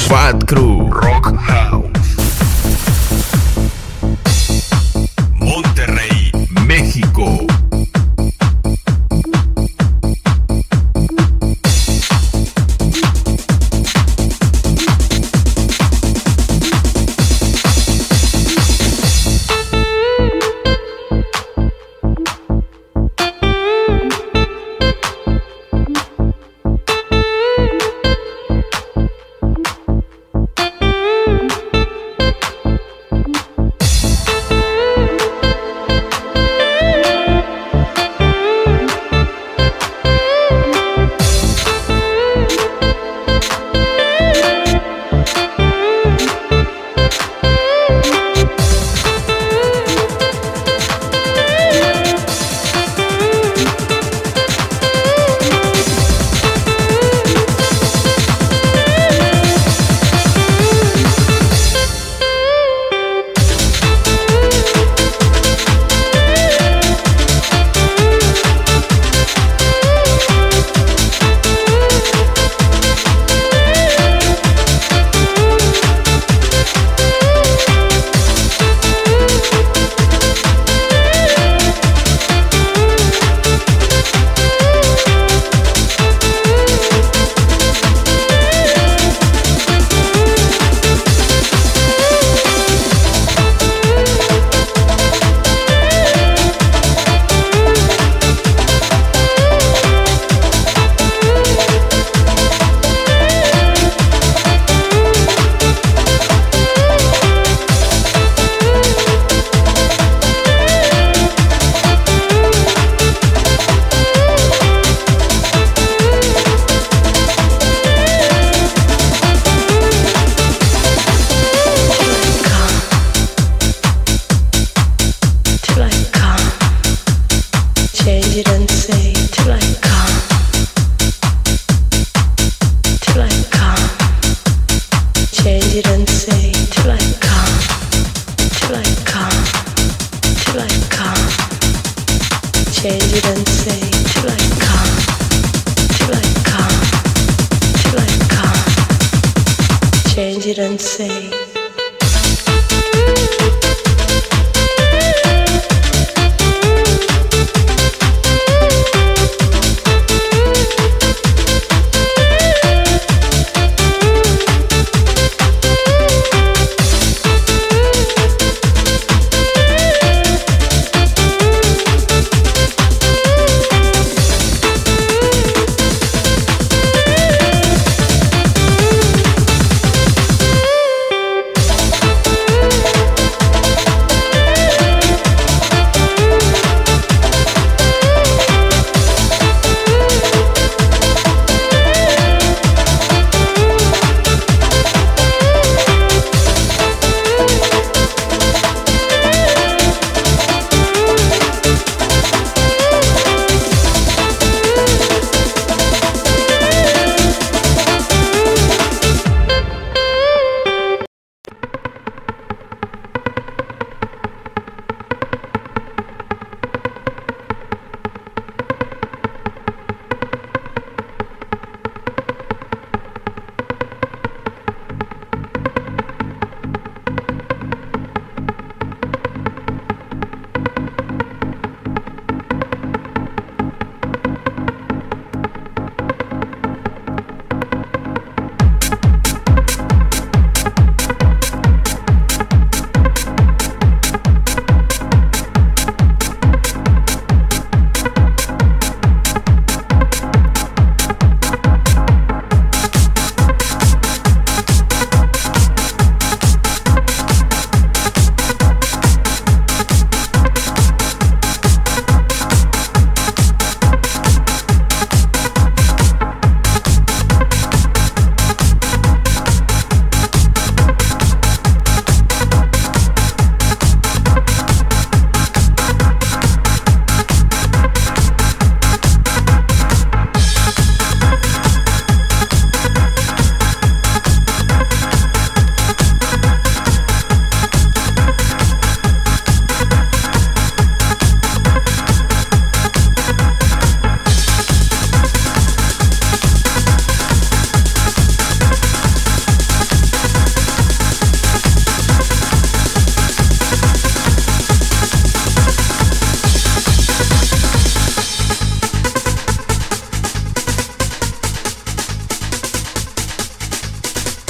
Fat Crew Rock House. Monterrey, México.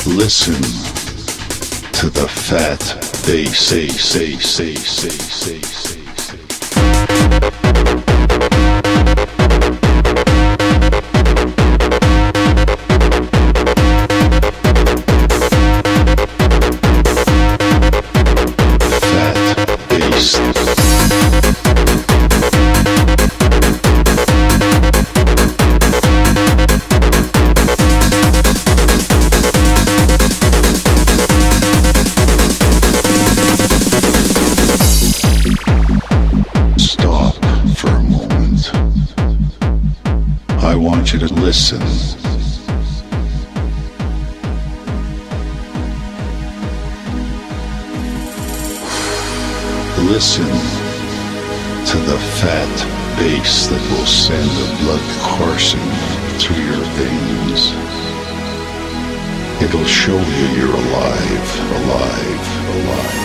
Listen to the fat bass, say. You to listen. Listen to the fat bass that will send the blood coursing through your veins. It'll show you you're alive.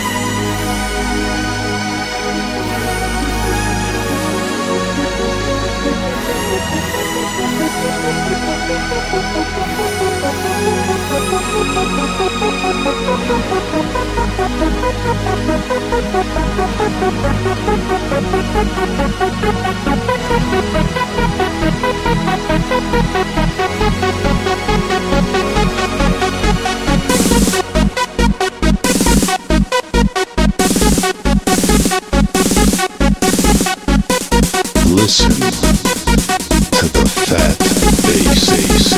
Listen to the fat bass,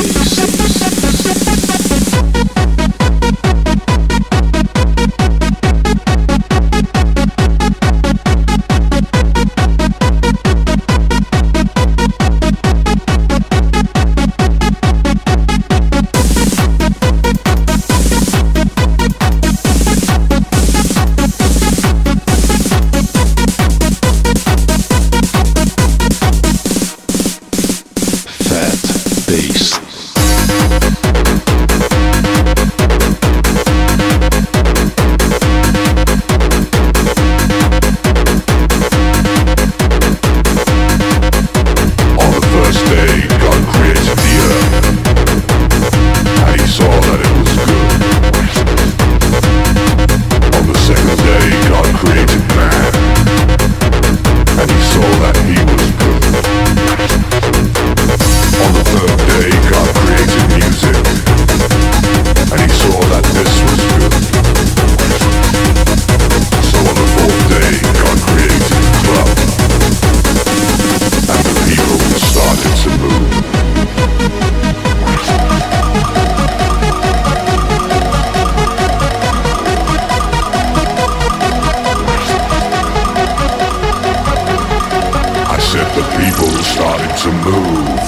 to move.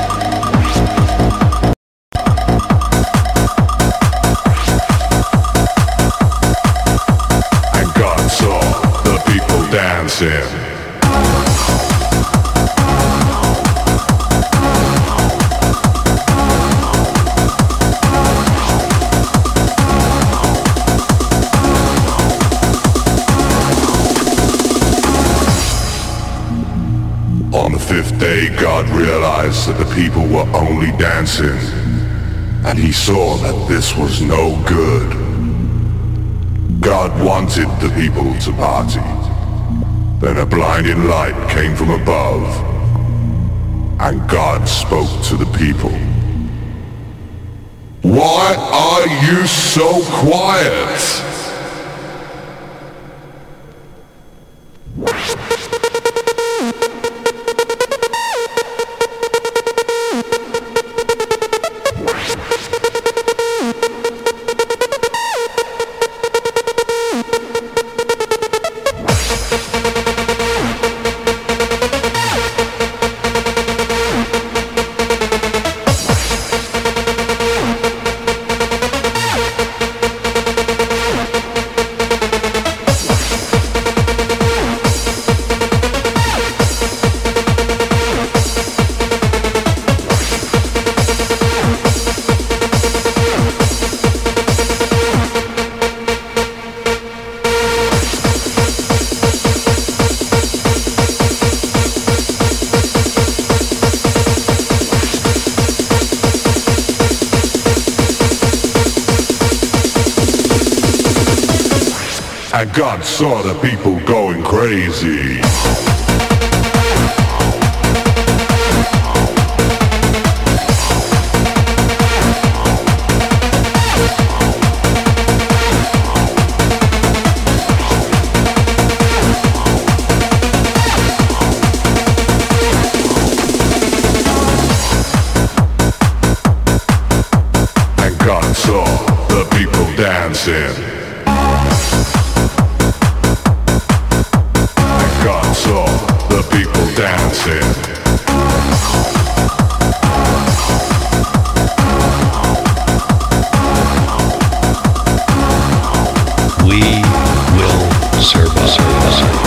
And God saw the people dancing. On the fifth day, God realized that the people were only dancing, and he saw that this was no good. God wanted the people to party. Then a blinding light came from above, and God spoke to the people. Why are you so quiet? And God saw the people going crazy. And God saw the people dancing. God saw the people dancing. We will survive.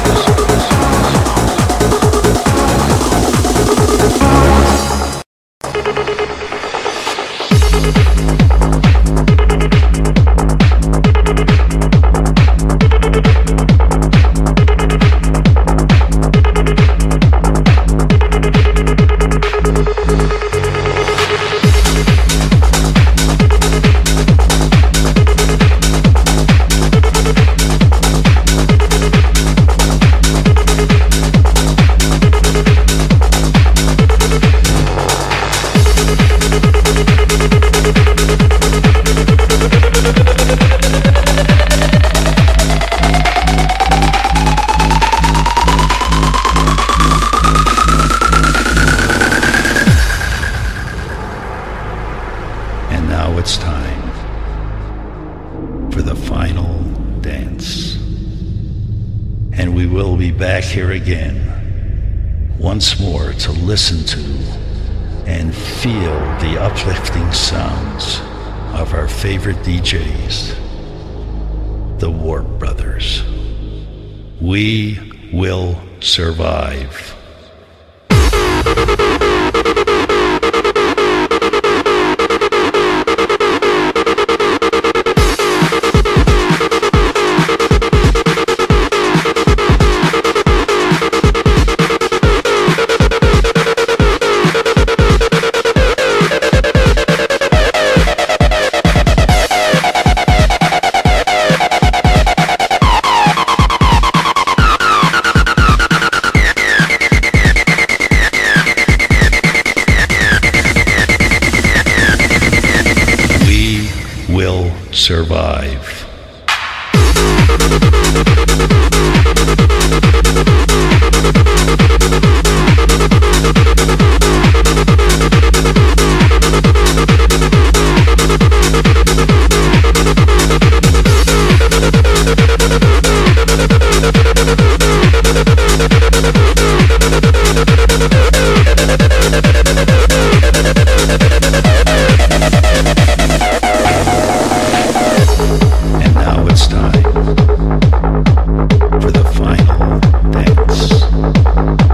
And now it's time for the final dance. And we will be back here again, once more to listen to and feel the uplifting sounds of our favorite DJs, the Warp Brothers. We will survive. Will survive. And now it's time for the final dance.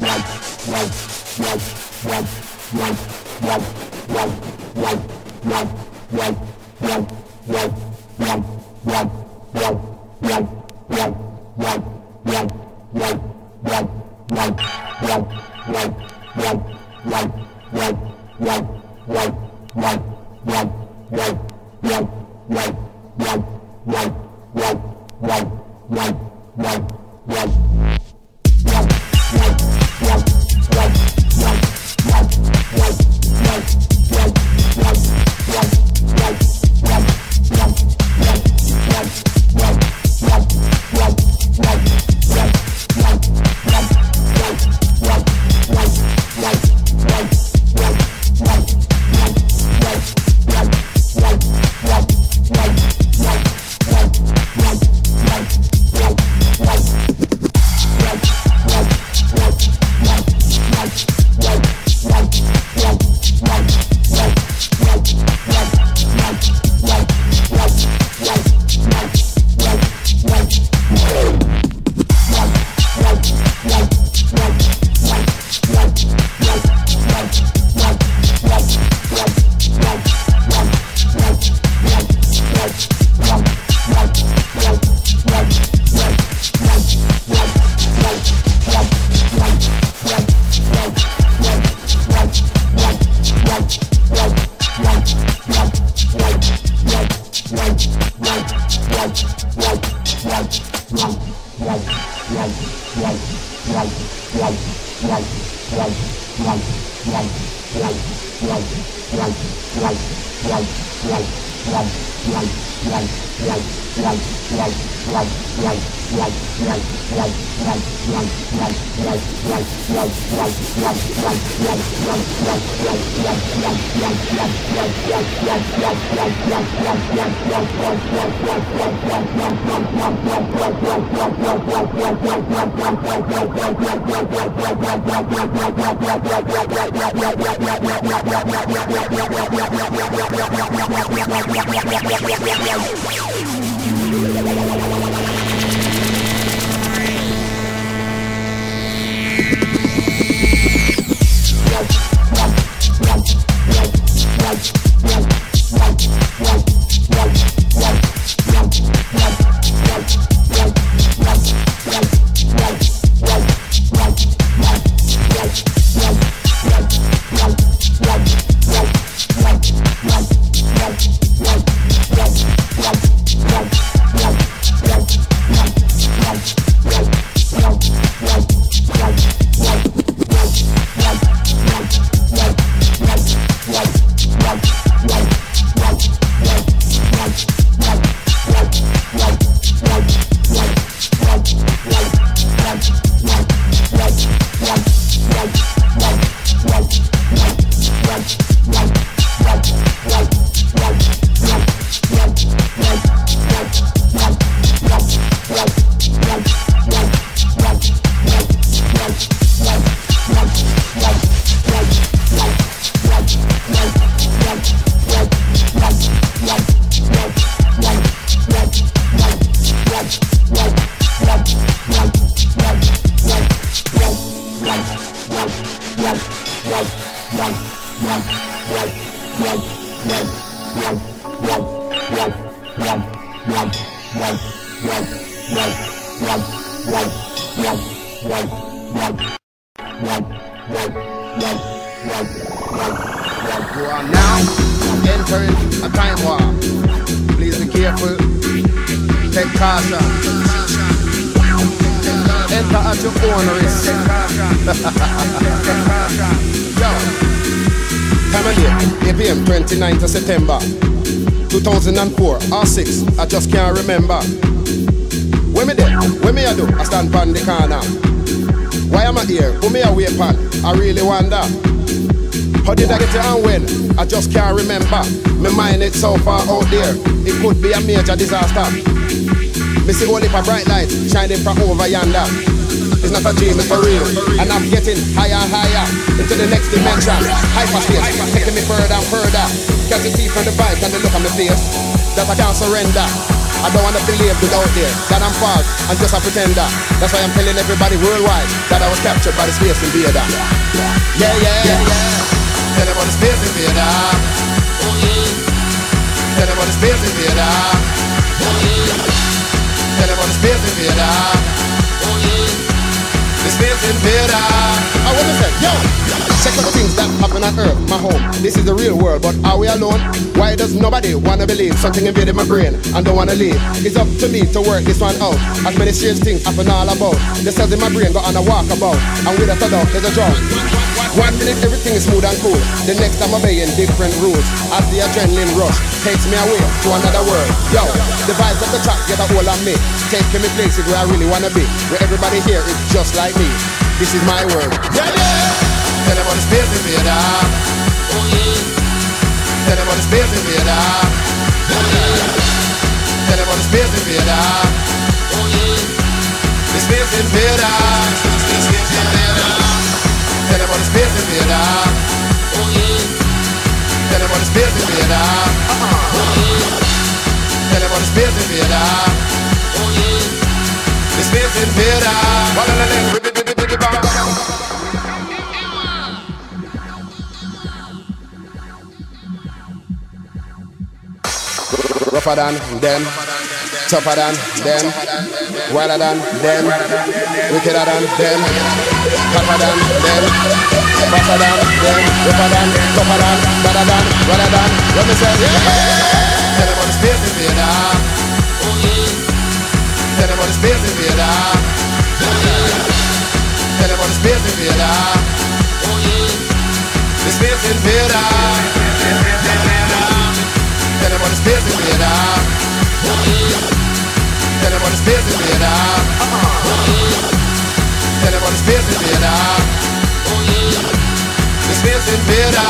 September 2004 or 6, I just can't remember. Where me there? Where me I do? I stand pan the corner. Why am I here? Who me a wait pan? I really wonder. How did I get here and when? I just can't remember. My mind is so far out there. It could be a major disaster. Me see only for bright lights shining from over yonder. It's not a dream, it's for real. And I'm getting higher and higher into the next dimension. Hyperspace, taking me further and further. Catching teeth from the vibes and the look on my face that I can't surrender. I don't wanna believe without there that I'm false and just a pretender. That's why I'm telling everybody worldwide that I was captured by the space invader. Yeah, yeah, yeah. Tell them about the space invader. Oh yeah. Tell them about the space invader. Oh yeah. Tell them about the space invader. Oh yeah. The space invader. I wanna say, yo, check out the things that happen on Earth, my home. This is the real world, but are we alone? Why does nobody wanna believe something invaded my brain and don't wanna leave? It's up to me to work this one out. As many strange things happen all about. The cells in my brain go on a walkabout, and without a doubt, there's a drought. 1 minute everything is smooth and cool. The next I'm obeying different rules. As the adrenaline rush takes me away to another world. Yo, the vibes of the track get a hold on me, taking me places where I really wanna be, where everybody here is just like me. This is my world. Yeah, yeah. Tell them about the space invader. Oh yeah. Tell them about the space invader. Oh yeah. Tell them about the space invader. Oh yeah. The space invader. Space invader. Tell them about the space invader. Oh yeah. Tell them about the space invader. Oh yeah. Tell them about the space invader. Oh yeah. The space invader. Rougher than them, tougher than them, wilder than them, wickeder than them, tougher than them, faster than them, rougher than, tougher than, better than, wilder than. Let me say, yeah. Tell them about the space invader. Oh yeah. Tell them about the space invader. Oh yeah. Tell them about the space invader. Oh yeah. The space invader. Tell them about the space invader. Oh yeah. Tell them about the space invader. Oh yeah. Tell them about the space invader. Oh yeah. The space invader.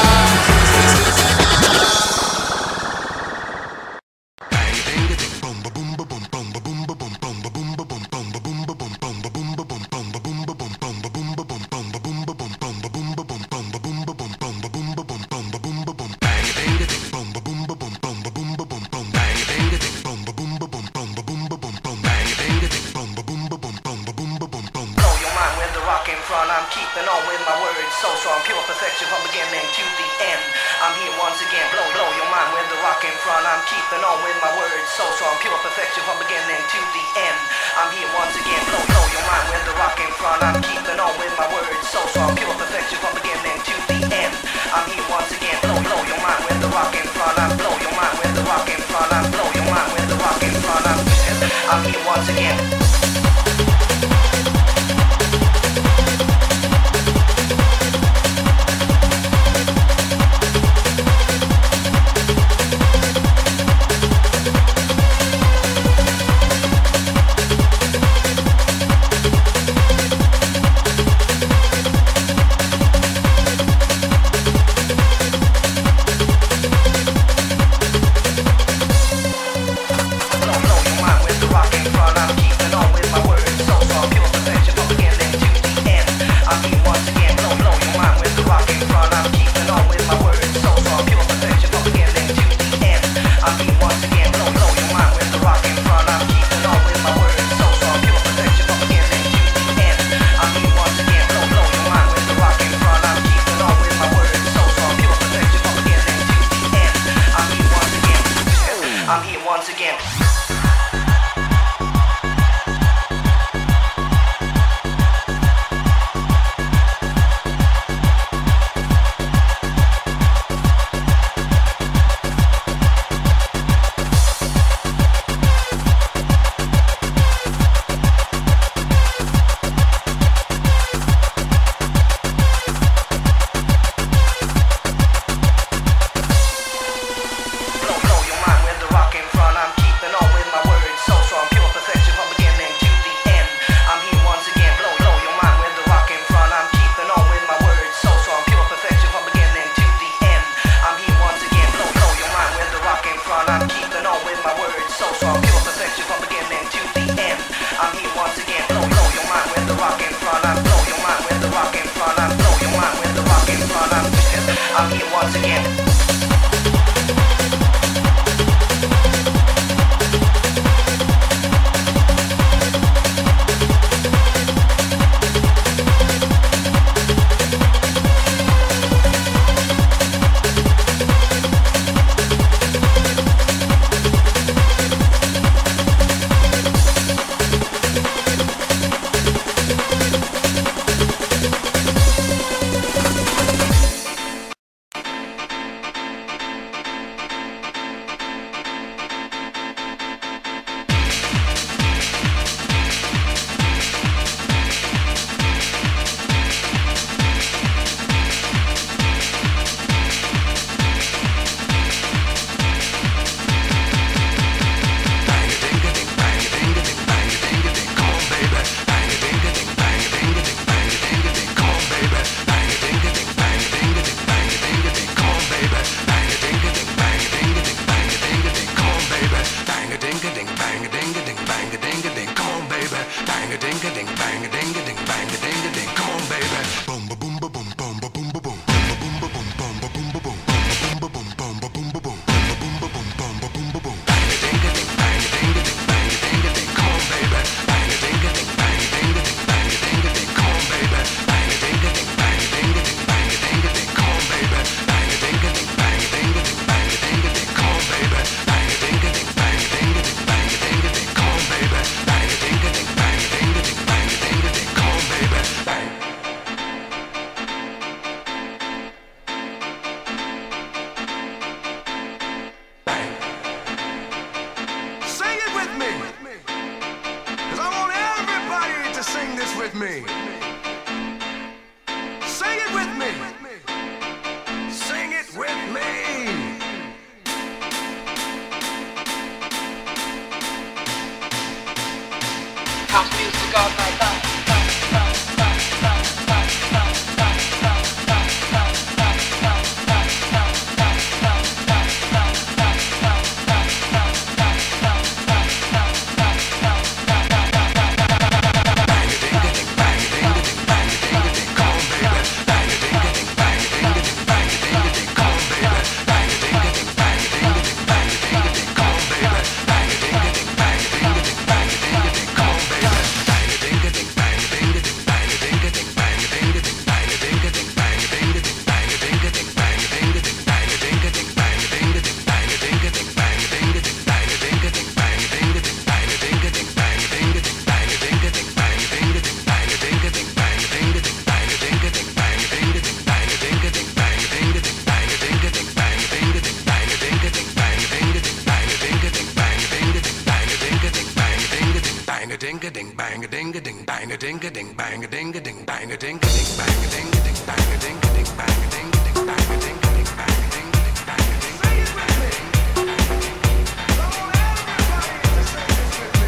bang a ding a ding bang a ding a ding bang a ding a ding bang a ding a ding bang a ding a ding bang a ding a ding bang a ding a ding bang a ding a ding bang a ding a ding bang a ding. Say it with me. Come on, everybody, to say this with me.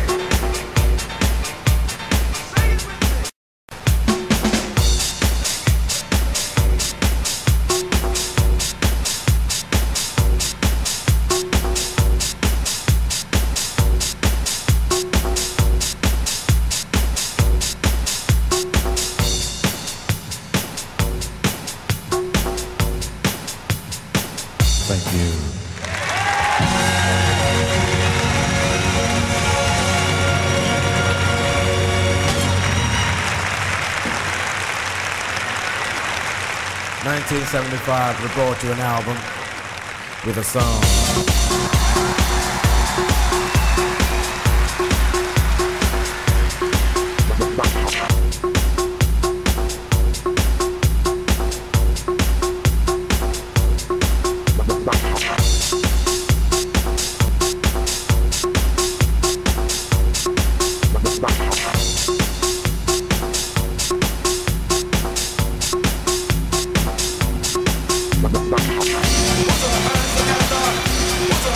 Say it with me. Thank you. (1975) we brought you an album with a song. What's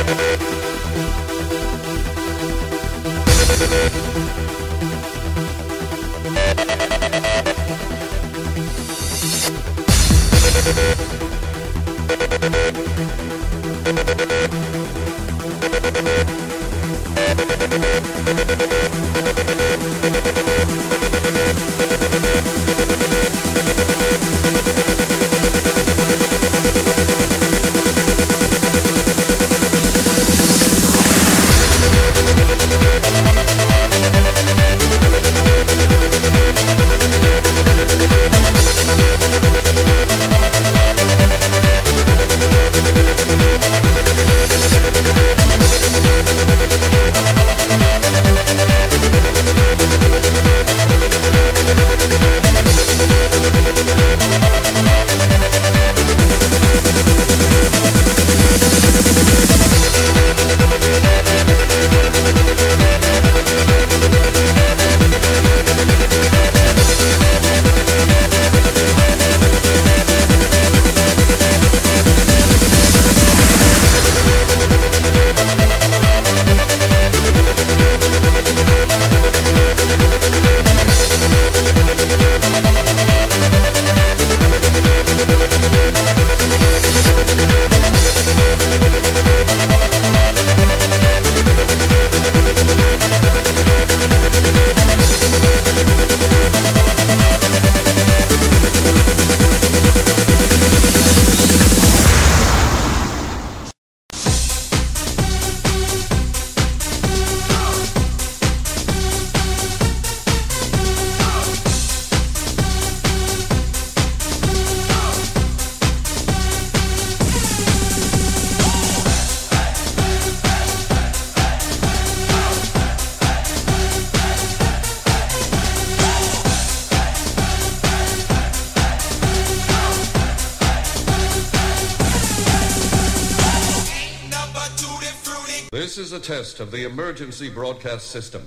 This is a test of the emergency broadcast system.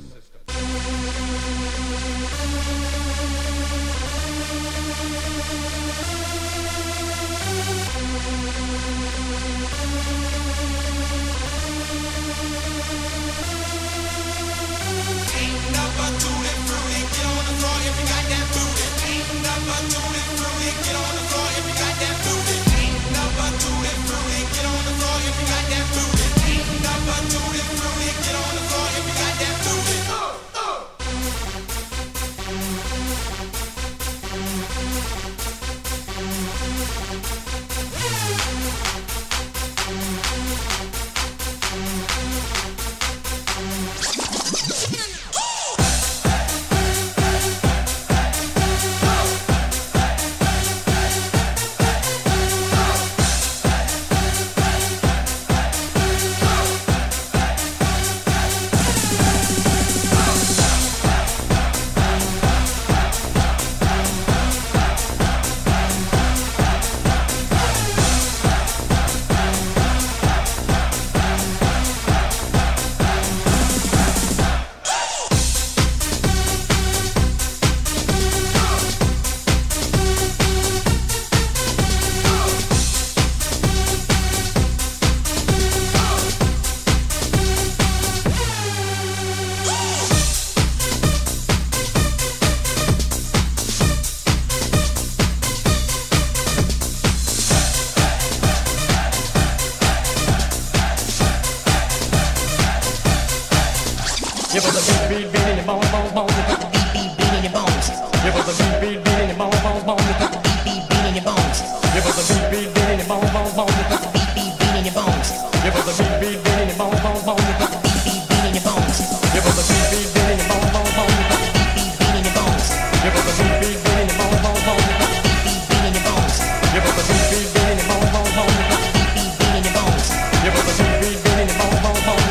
You put the beat in your bones, bones, bones. You put the beat in your bones. You put the beat in your bones, bones, bones. You put the beat in your bones. You put the beat in your bones, bones, bones. You put the beat in your bones. You put the beat in your bones, bones, bones. You put the beat in your bones. You put the beat in your bones, bones, bones. You put the beat in your bones. You put the beat in your bones, bones, bones. You put the beat in your bones. You put the beat in your bones, bones, bones. You put the beat in your bones. You put the beat in your bones, bones, bones. You put the beat in your bones.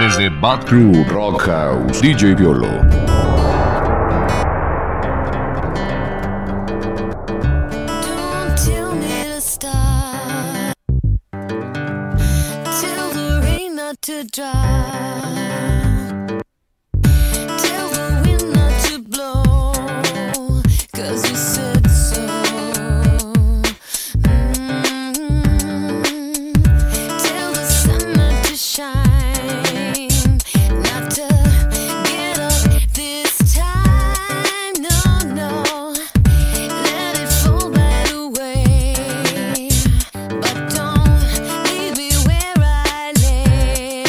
Desde Bad Crew Rock House, DJ Violo. To drive, tell the wind not to blow, 'cause you said so. Tell the sun not to shine, not to get up this time, no, let it fall right away, but don't leave me where I lay.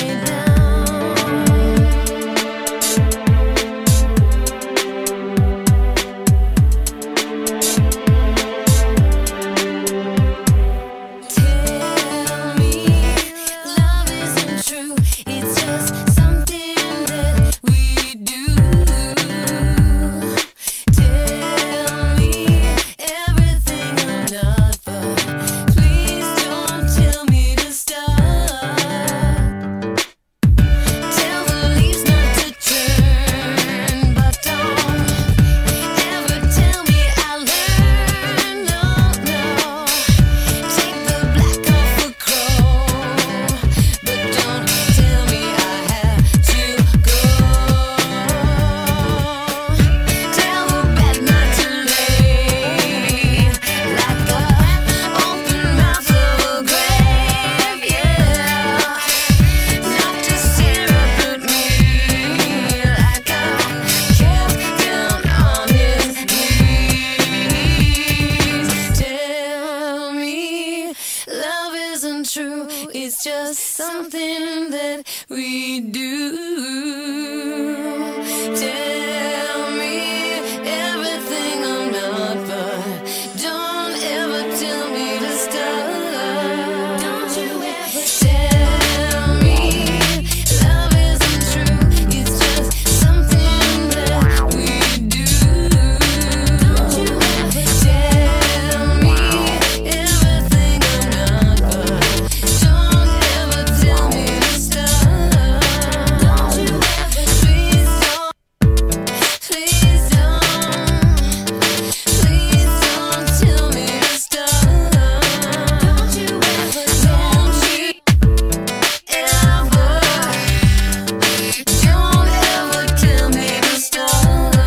It's just something that we do. Tell me everything I'm not, but don't ever tell me to stop. Don't you ever tell me love isn't true. It's just something that we do. Don't you ever tell me everything I'm not, but don't ever tell me to stop. Don't you ever, please don't, please don't, please don't tell me to stop. Don't you ever, don't you ever, don't ever tell me to stop.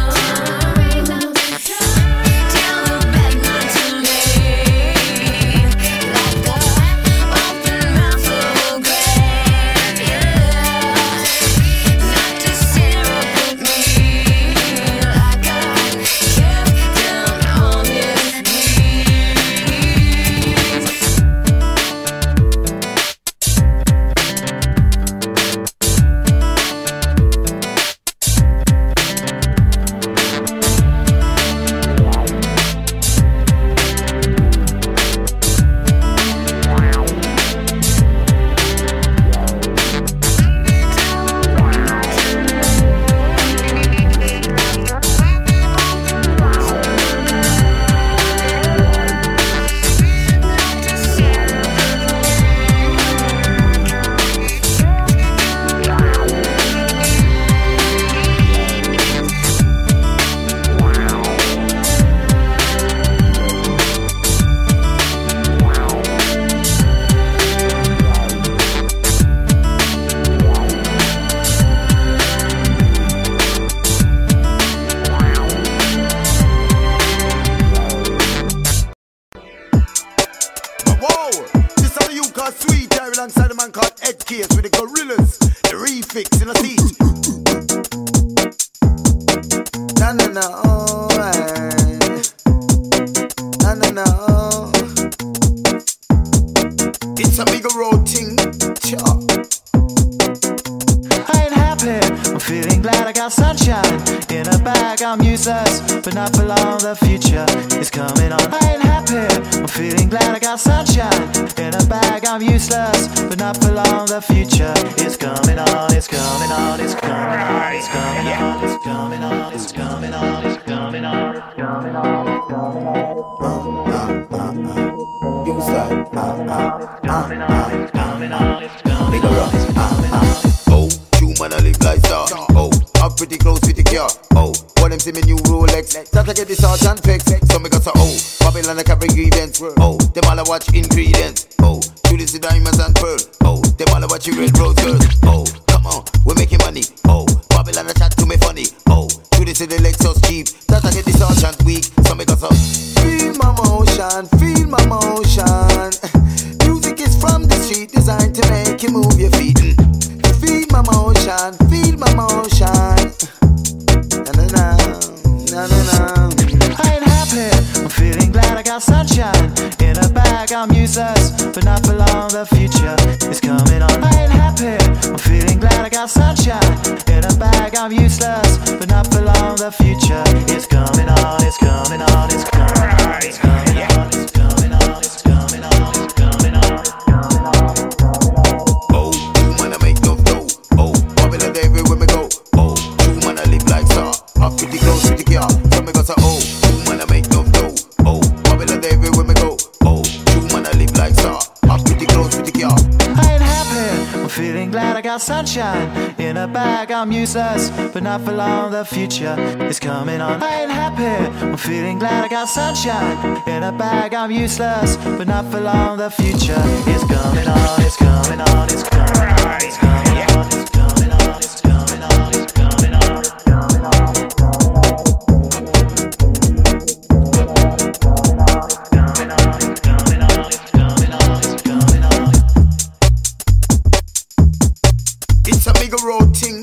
Tell the bad not to leave, like a open mouth of a grave, yeah. Not to stare up at me like I kept down on his Whoa, this how you call Sweet Terry alongside a man called Ed Case with the Gorillas, the refix in a seat. Na na na, oh, na na na, oh. It's a bigger road thing, sure. I ain't happy, I'm feeling glad I got sunshine in a bag. I'm useless, but not for long. The future is coming on. I ain't happy, I'm feeling glad I got sunshine in a bag. I'm useless, but not for long. The future is coming on. It's coming on. It's coming on. It's coming on. It's coming on. It's coming on. It's coming on. It's coming on. It's coming on. You say, It's coming on. It's coming on. It's coming on. bigger road. get the sergeant fix. So me got to Babylon I carry grievance. Them all a watch ingredients. Do this the diamonds and pearl. Them all a watch you railroad girls. Come on, we're making money. Babylon a chat to me funny. Do this the Lexus Jeep. That I get the sergeant weak. So me got to feel my motion, feel my motion. Music is from the street, designed to make you move your feet. Feel my motion, feel my motion. Na-na-na, na-na-na. I ain't happy, I'm feeling glad I got sunshine. In a bag I'm useless, but not for long, the future is coming on. I ain't happy, I'm feeling glad I got sunshine. In a bag I'm useless, but not for long, the future is coming on. It's coming on, it's coming on, it's coming on, it's coming on, it's coming on, it's coming on, it's coming on. You wanna make no dough. Babylon everywhere me go. You wanna live like star. Up with the clothes with the car. So me got to you wanna make no dough. Babylon everywhere me go. You wanna live like star. Up with the clothes with the car. I ain't happy, I'm feeling glad I got sunshine. In a bag I'm useless, but not for long, the future is coming on. I ain't happy, I'm feeling glad I got sunshine. In a bag I'm useless, but not for long, the future is coming on. It's coming on, it's coming on, it's coming on, it's coming on, it's coming on, it's coming on, it's coming on, it's coming on, it's coming on, it's coming on, it's coming on. It's a bigger road thing.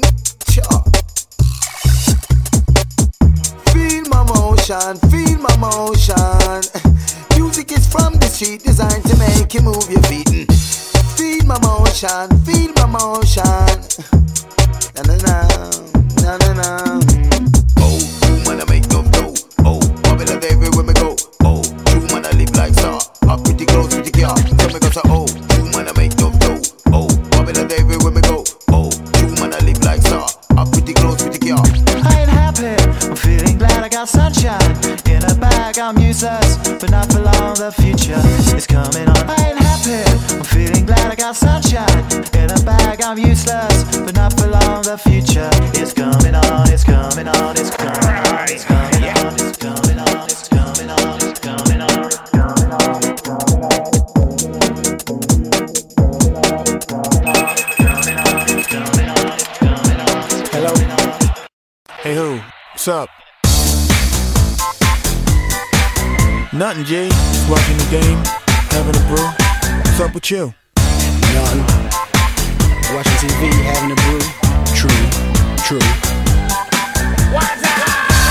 Feel my motion, feel my motion. Music is from the street, designed to make you move your feet. Feel my motion, feel my motion. Na-na-na, na-na-na. You wanna make no dough. Babylon everywhere me go. You wanna live like star. Up with the clothes with the car. So me go to you wanna make no dough. Babylon everywhere me go. You wanna live like star. Up with the clothes with the car. I ain't happy, I'm feeling glad I got sunshine. In a bag I'm useless, but not for long, the future is coming on. I ain't happy, I'm feeling glad I got sunshine. In a bag I'm useless, but not for long, the future is coming on. It's coming on, it's coming on, it's coming on, it's coming on, it's coming on, it's coming on, it's coming on, it's coming on. Hello? Hey, who? What's up? Nothing, G. Just watching the game, having a brew. What's up with you? Nothing. Watching TV, having a brew. True, true. What's up?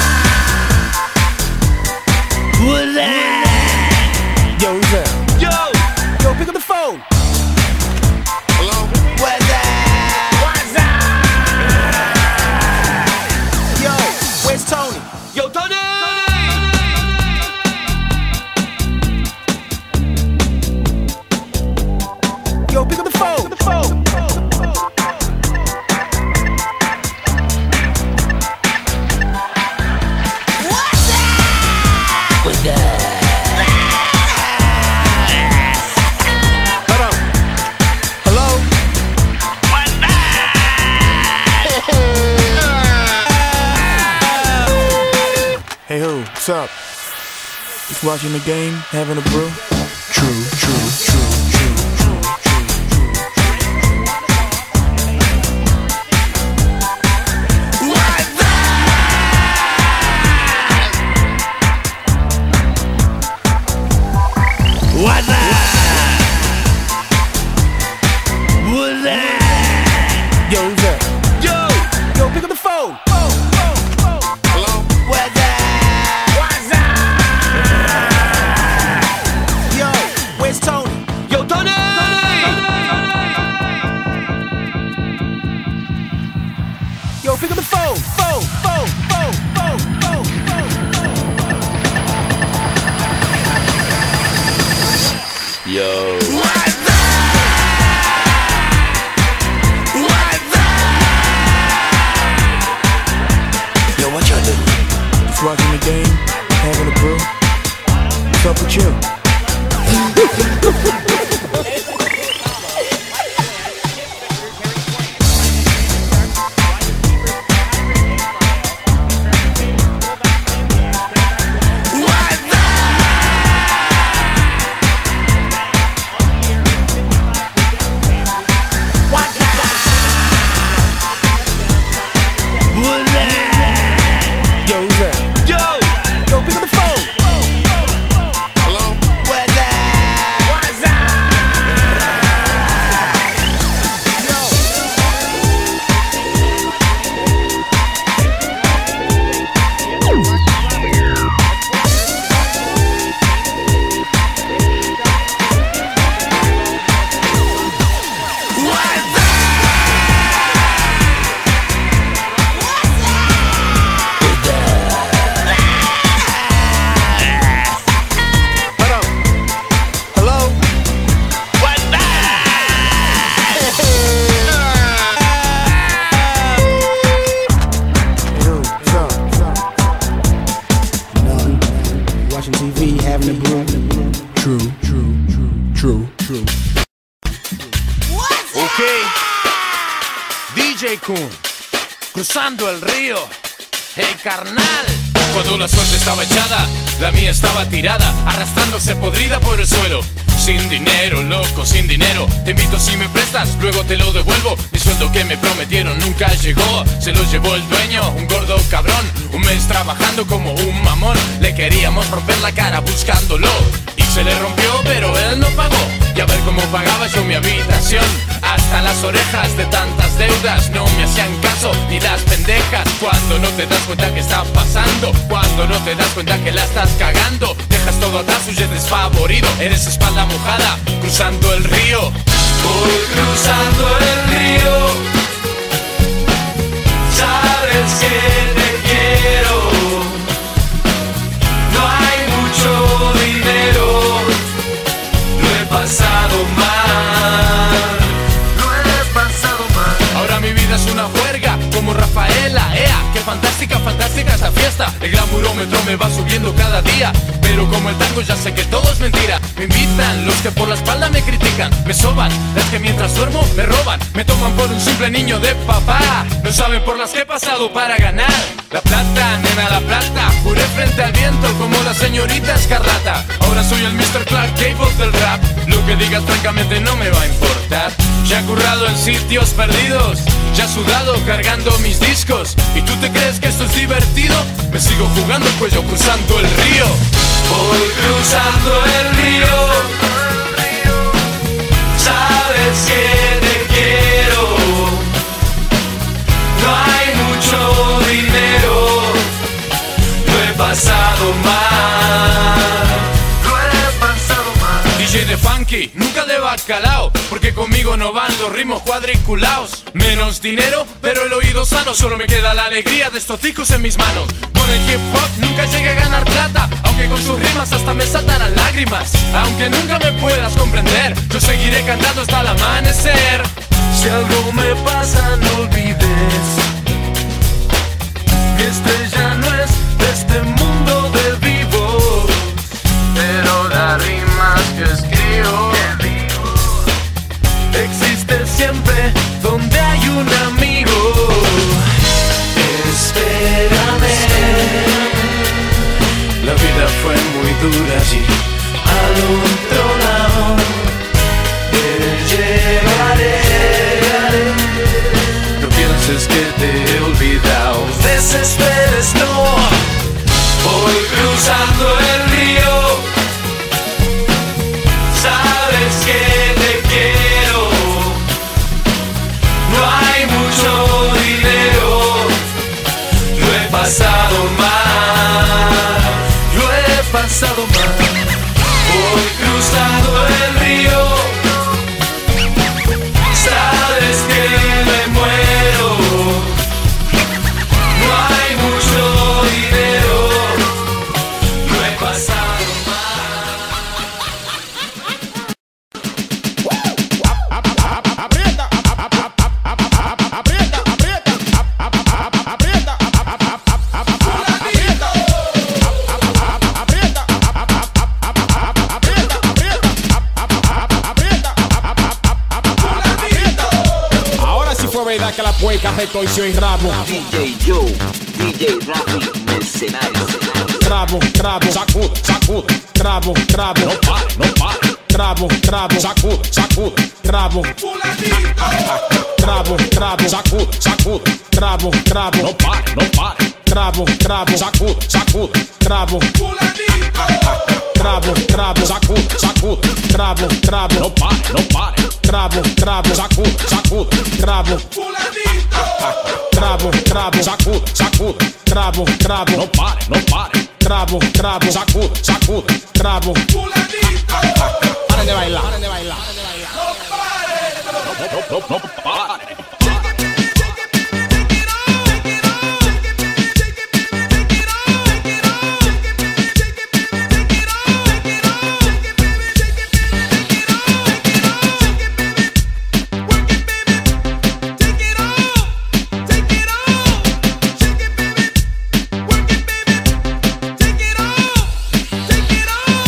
What's that? Yo, who's that? Yo, pick up the phone. Hello? What's that? What's up? Yo, where's Tony? Yo, Tony! Yo, pick up the phone. Hey, who? What's up? Just watching the game, having a brew. True, true, true, true, true, true, What's that? What's that? Yo, who's that? Yo, pick up the phone. Hello? What's that? What's up? Yo, where's Tony? DJ Kun, cruzando el río, hey carnal. Cuando la suerte estaba echada, la mía estaba tirada, arrastrándose podrida por el suelo. Sin dinero, loco, sin dinero. Te invito si me prestas, luego te lo devuelvo. Mi sueldo que me prometieron nunca llegó. Se lo llevó el dueño, un gordo cabrón. Un mes trabajando como un mamón. Le queríamos romper la cara buscándolo y se le rompió, pero él no pagó. Y a ver cómo pagaba yo mi habitación. Hasta las orejas de tantas deudas. No me hacían caso ni las pendejas. Cuando no te das cuenta que está pasando, cuando no te das cuenta que la estás cagando, dejas todo atrás, huyes desfavorido. Eres espalda mojada, cruzando el río. Voy cruzando el río. Sabes que te quiero. No hay mucho dinero. Lo he pasado mal. Lo he pasado mal. Ahora mi vida es una juerga, como Rafaela, ea. Qué fantástica, fantástica esa fiesta. El glamurómetro me va subiendo cada día. Pero como el tango ya sé que todo es mentira. Me invitan los que por la espalda me critican. Me soban las que mientras duermo me roban. Me toman por un simple niño de papá. No saben por las que he pasado para ganar. La plata, nena, la plata. Juré frente al viento como la señorita Escarlata. Ahora soy el Mr. Clark Gable del rap. Lo que digas francamente no me va a importar. Ya he currado en sitios perdidos. Ya he sudado cargando mis discos. ¿Y tú te crees que esto es divertido? Me sigo jugando el cuello cruzando el río. Voy cruzando el río. Sabes que te quiero. No hay mucho dinero. Lo he pasado mal. Lo he pasado mal. DJ de funky, nunca de bacalao, porque conmigo no van los ritmos cuadriculados. Menos dinero, pero el oído sano. Solo me queda la alegría de estos ticos en mis manos. Con el hip hop nunca llegué a ganar plata, aunque con sus rimas hasta me saltarán lágrimas. Aunque nunca me puedas comprender, yo seguiré cantando hasta el amanecer. Si algo me pasa no olvides, mi estrella no es de este mundo de vivos, pero las rimas que escribo existe siempre donde hay un amigo. Espérame, la vida fue muy dura allí. Al otro lado te llevaré. No pienses que te he olvidado. Desesperes, no. Voy cruzando el río. Sabes que te quiero. No hay mucho dinero. Lo he pasado mal. Lo he pasado mal. Voy cruzando el río. Sabes que me muero. No hay mucho dinero. Lo he pasado Que la puerca retoició y rabo. DJ Joe, DJ Rafi, mercenario. Rabo, rabo, sacude, sacude. Rabo, rabo, no pare, no pare. Rabo, rabo, sacude, sacude. Rabo, rabo, rabo, sacude, sacude. Rabo, rabo, no pare, no pare. Rabo, rabo, sacude, sacude. Rabo, rabo, rabo, sacude, sacude. Rabo, rabo, no pare, no pare. Rabo, rabo, sacude, sacude. Rabo, rabo, rabo, sacude, sacude. Rabo, rabo, no pare, no pare. Rabo, rabo, sacude, sacude. Rabo, paren de bailar, paren de bailar. No pare, no pare.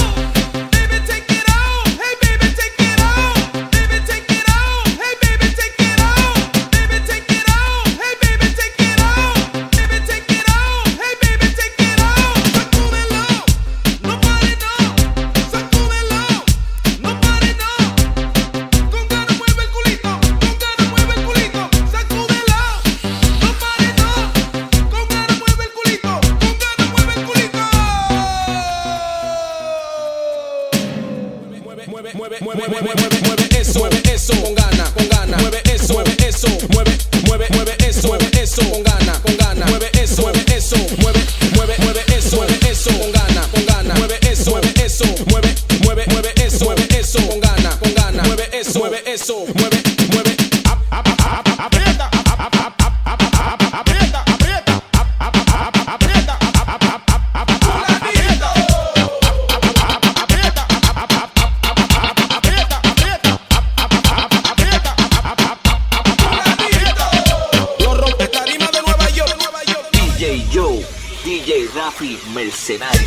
Take eso, con gana, mueve eso, mueve eso, mueve eso, con gana, mueve eso, mueve eso, mueve eso, con gana, mueve eso, mueve eso, mueve eso, con gana, mueve eso, mueve. Aprieta, DJ Joe, DJ Rafi Mercenario.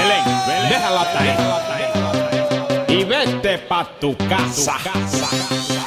Y vete pa' tu casa.